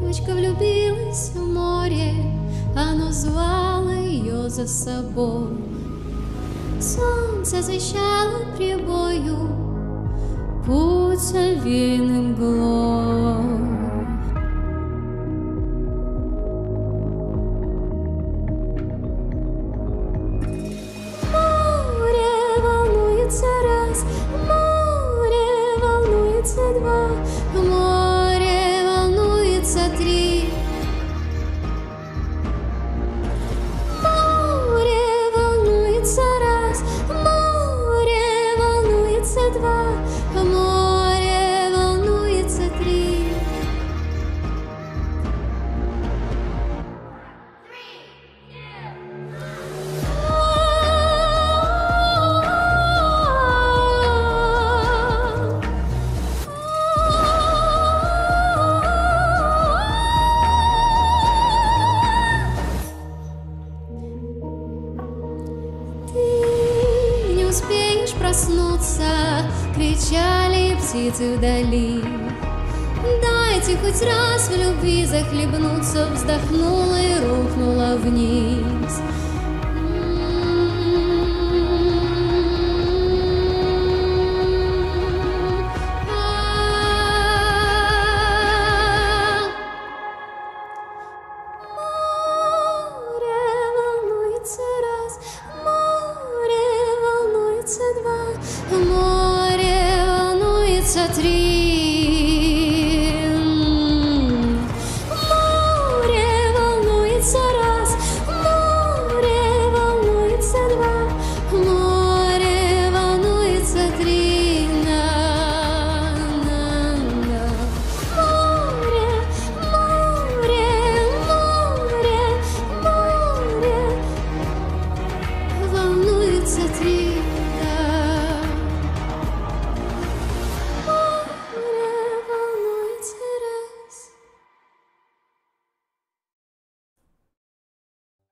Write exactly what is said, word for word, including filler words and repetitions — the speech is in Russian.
Девочка влюбилась в море, оно звало ее за собой. Солнце освещало прибою путь овеянным мглой. Море волнуется раз, море волнуется два, море волнуется три. Море волнуется раз, море волнуется два, море волнуется три. Ты не успеешь проснуться, кричали птицы вдали. Дайте хоть раз в любви захлебнуться, вздохнула и рухнула вниз.